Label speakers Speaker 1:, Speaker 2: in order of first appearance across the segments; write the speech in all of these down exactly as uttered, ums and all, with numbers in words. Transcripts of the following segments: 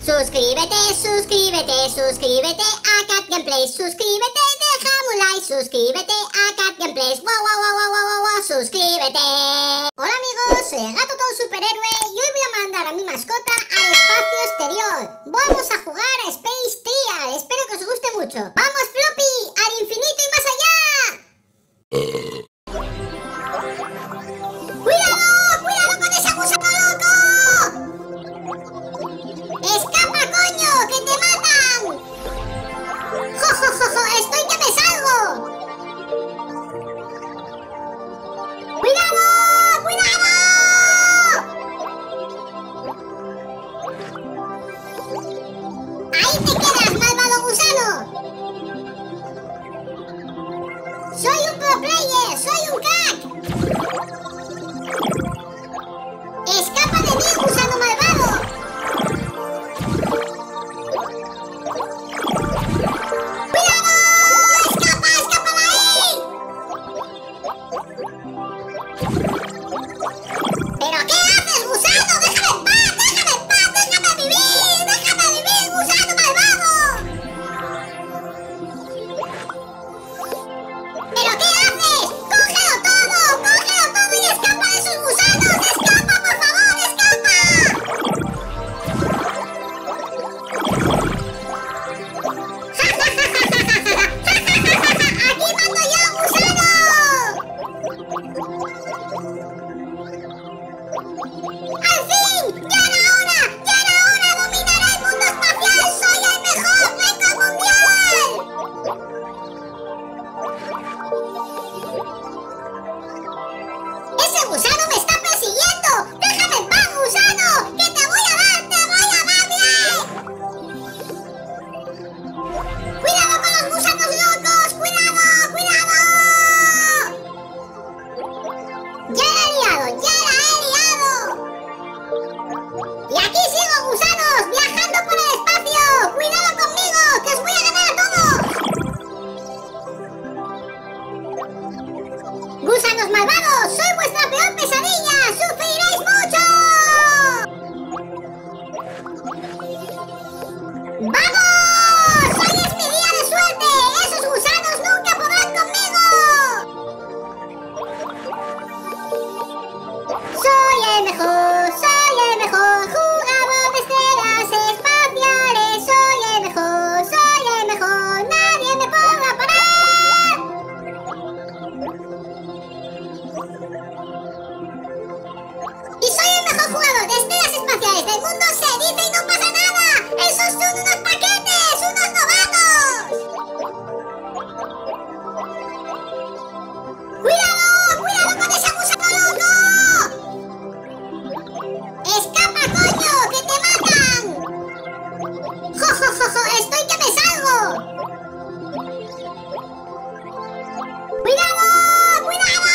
Speaker 1: Suscríbete, suscríbete, suscríbete a Cat Gameplays. Suscríbete, déjame un like. Suscríbete a Cat Gameplays. Wow, wow, wow, wow, wow, wow, suscríbete. Hola amigos, soy el gato todo superhéroe y hoy voy a mandar a mi mascota al espacio exterior. Vamos a jugar a Space Trial. Espero que os guste mucho. ¡Vamos, Floppy! ¡Al infinito y más allá! ¡Cuidado! ¡Cuidado con ese gusano loco! ¡Escapa, coño! ¡Que te matan! ¡Jo, jo, jo, jo! ¡Estoy que me salgo! ¡Cuidado! ¡Cuidado! ¡Ahí te quedas, malvado gusano! ¡Soy un pro player! ¡Soy un crack! ¡Escapa de mí, gusano malvado! ¡Cuidado! ¡Escapa! ¡Escapa de ahí! ¿Pero qué haces, gusano? ¡Déjame en paz! ¡Déjame en paz! ¡Déjame vivir! ¡Déjame vivir, gusano malvado! ¿Pero qué haces? ¡Cógelo todo! ¡Cógelo todo y escapa de esos gusanos! ¡Escapa, por favor! ¡Escapa! ¡Aquí mando yo, gusano! ¡Al fin! ¡Ya era hora! ¡Ya era hora! ¡Dominaré el mundo espacial! ¡Soy el mejor récord mundial! ¡Ese gusano me está persiguiendo! ¡Déjame en paz, gusano! ¡Que te voy a dar! ¡Te voy a dar bien! ¡Cuidado con los gusanos locos! ¡Cuidado! ¡Cuidado! ¡Ya la he liado! ¡Ya la he liado! ¡Y aquí sigo, gusanos! ¡Viajando por el espacio! ¡Cuidado conmigo! ¡Que os voy a ganar a todos! ¡Gusanos malvados! ¡Soy vuestra peor pesadilla! ¡Sufriréis mucho! ¡Vamos! ¡Hoy es mi día de suerte! ¡Esos gusanos nunca podrán conmigo! ¡Soy el mejor! ¡Soy el mejor jugador de estrellas espaciales! ¡Soy el mejor! ¡Soy el mejor! ¡Nadie me podrá parar! ¡Y soy el mejor jugador de estrellas espaciales del mundo! ¡Se dice y no pasa nada! ¡Esos son unos paquetes! ¡Unos novatos! ¡Cuidado! ¡Cuidado con ese gusano loco! ¡Escapa, coño! ¡Que te matan! ¡Jo, jo, jo, jo! ¡Estoy que me salgo! ¡Cuidado! ¡Cuidado!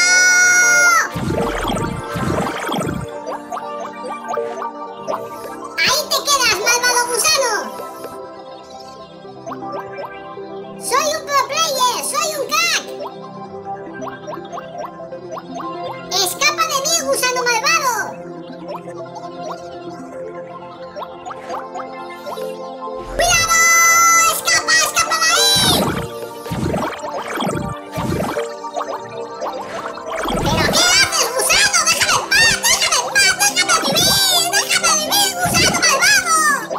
Speaker 1: ¡Ahí te quedas, malvado gusano! ¡Soy un pro player! ¡Soy un crack! ¡Escapa de mí, gusano malvado! ¡Cuidado! ¡Escapa! ¡Escapa de ahí! ¿Pero qué haces, gusano? ¡Déjame en paz! ¡Déjame en paz! ¡Déjame vivir! ¡Déjame vivir, gusano malvado!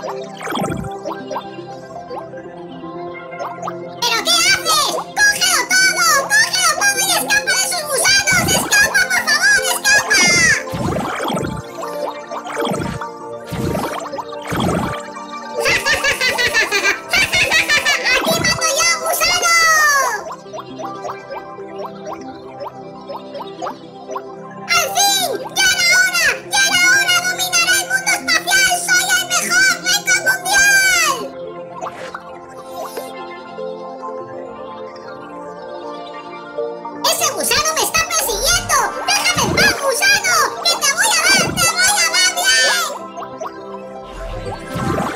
Speaker 1: ¿Pero qué haces? ¡Cógelo todo! ¡Cógelo todo y escapa de esos gusanos! ¡Escapa, por favor! ¡Escapa! ¡Aquí mando yo, gusano! ¡Al fin! ¡Ya era hora! ¡Ya era hora! ¡Dominaré el mundo espacial! ¡Soy el mejor récord mundial! ¡Ese gusano me está persiguiendo! ¡Déjame en paz, gusano! ¡Que te voy a dar! ¡Te voy a dar bien!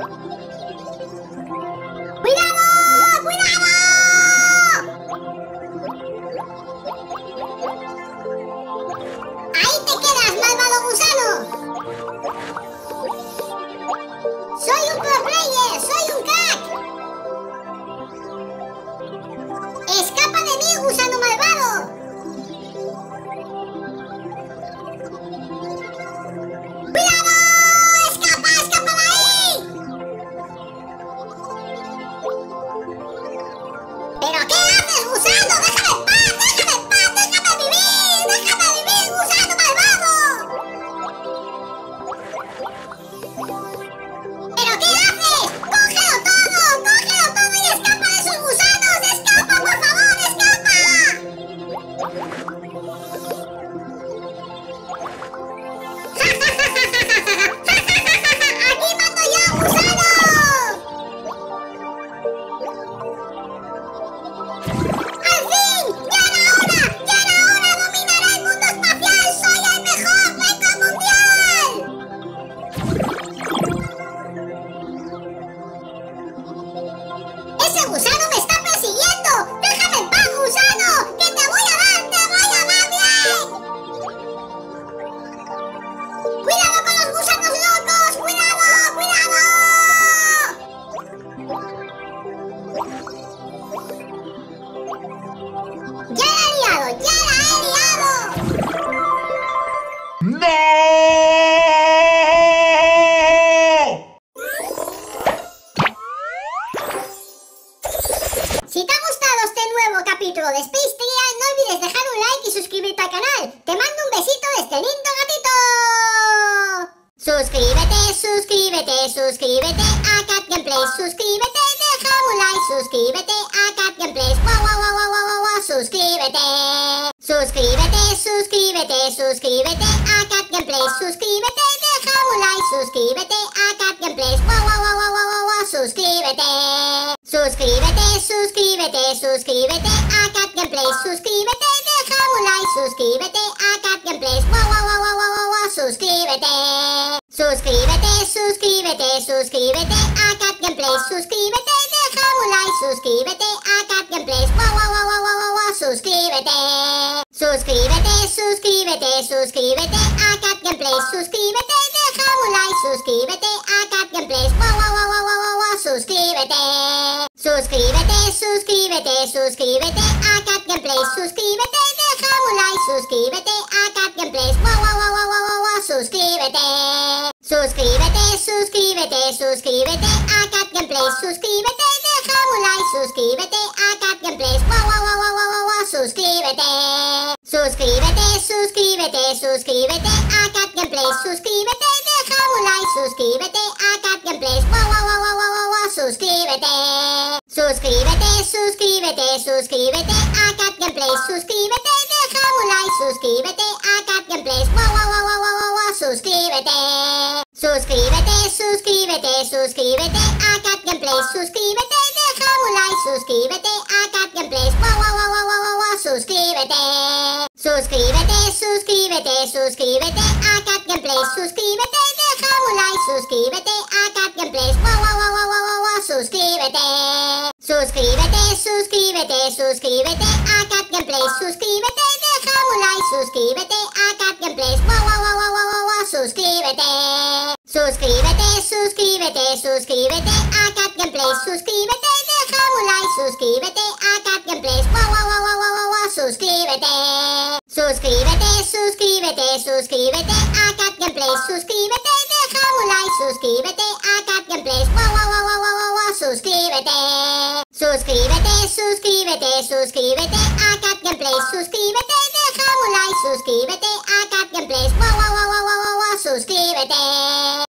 Speaker 1: ¡Cuidado! ¡Cuidado! ¡Ahí te quedas, malvado gusano! ¡Soy un pro player! ¡Soy un crack! ¡Escapa de mí, gusano malvado! ¡Cuidado! ¡Escapa! ¡Escapa de ahí! ¿Pero qué haces, gusano? ¡Déjame en paz! ¡Déjame en paz! ¡Déjame vivir! ¡Déjame vivir, gusano malvado! ¿Pero qué haces? ¡Cógelo todo! ¡Cógelo todo y escapa de esos gusanos! ¡Escapa, por favor! ¡Escapa! ¡Aquí mando yo, gusano! ¡Al fin! ¡Ya era hora! ¡Ya era hora! ¡Dominaré el mundo espacial! ¡Soy el mejor! ¡Venga mundial! ¡Ese gusano me está persiguiendo! ¡Déjame en paz, gusano! ¡Que te voy a dar! ¡Te voy a dar bien! ¡Cuidado con los gusanos locos! ¡Cuidado! ¡Cuidado! ¡Ya la he liado! ¡Ya la he liado!
Speaker 2: ¡No!
Speaker 1: Si te ha gustado este nuevo capítulo de Space Trial, no olvides dejar un like y suscribirte al canal. Te mando un besito de este lindo gatito. Suscríbete, suscríbete, suscríbete a Cat Gameplays. Suscríbete, deja un like. Suscríbete a Cat Gameplays. Wow, wow, wow, wow, wow, wow, suscríbete. Suscríbete, suscríbete, suscríbete a Cat Gameplays. Suscríbete, deja un like. Suscríbete a Cat Gameplays. Wow, wow, wow, wow, wow, wow, suscríbete. Suscríbete, suscríbete, suscríbete a Cat Gameplays. Suscríbete, deja un like. Suscríbete a Cat Gameplays. Wow, wow, wow, wow, wow, wow, suscríbete. Suscríbete, suscríbete, suscríbete a Cat Gameplays. Suscríbete, deja un like. Suscríbete a Cat Gameplays. Wow, wow, wow, wow, wow, wow, suscríbete. Suscríbete, suscríbete, suscríbete a Cat Gameplays. Suscríbete, deja un like. Suscríbete a Cat Gameplays. Wow, wow, wow, wow, wow, wow, suscríbete. Suscríbete, suscríbete, suscríbete a Cat Gameplays. Suscríbete, deja un like. Suscríbete a Cat Gameplays. Wow, wow, wow, wow, wow, wow, wow, suscríbete. Suscríbete, suscríbete, suscríbete a Cat Gameplays. Suscríbete, deja un like. Suscríbete a Cat Gameplays. Wow, wow, wow, wow, wow, wow, suscríbete. Suscríbete, suscríbete, suscríbete a Cat Gameplays. Suscríbete, deja un like. Suscríbete a Cat Gameplays. Wow, wow, wow, wow, wow, wow, suscríbete. Suscríbete, suscríbete, suscríbete a Cat Gameplays. Suscríbete, deja un like. Suscríbete a Cat Gameplays. Wow, wow, wow, wow, wow, wow, suscríbete. Suscríbete, suscríbete, suscríbete a Cat Gameplays. Suscríbete, deja un like. Suscríbete a Cat Gameplays. Wow, wow, wow, wow, wow, wow, suscríbete. Suscríbete, suscríbete, suscríbete a Cat Gameplays. Suscríbete, deja un like. Suscríbete a Cat Gameplays. Wow, wow, wow, wow, wow, wow, wow, suscríbete. Suscríbete, suscríbete, suscríbete a Cat Gameplays. Suscríbete, deja un like. Suscríbete a Cat Gameplays. Wow, wow, wow, wow, wow, wow, suscríbete. Suscríbete, suscríbete, suscríbete a Cat Gameplays. Suscríbete, deja un like. Suscríbete a Cat Gameplays. Wow, wow, wow, wow, wow, wow, suscríbete. Suscríbete, suscríbete, suscríbete a Cat Gameplays. Suscríbete, deja un like. Suscríbete a Cat Gameplays. Wow, wow, wow, wow, wow, wow, suscríbete. Suscríbete, suscríbete, suscríbete a Cat Gameplays. Suscríbete, deja un like. Suscríbete